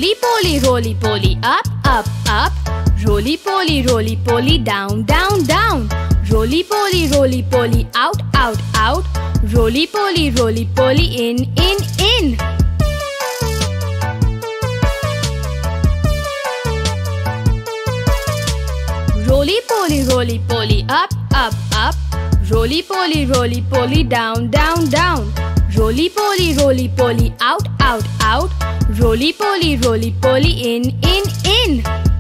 roly poly, up, up, up. Roly poly, down, down, down. Roly poly, out, out, out. Roly poly, in, in. Roly poly, up, up, up. Roly poly, down, down, down. Roly poly, out, out, out. Roly poly, in, in.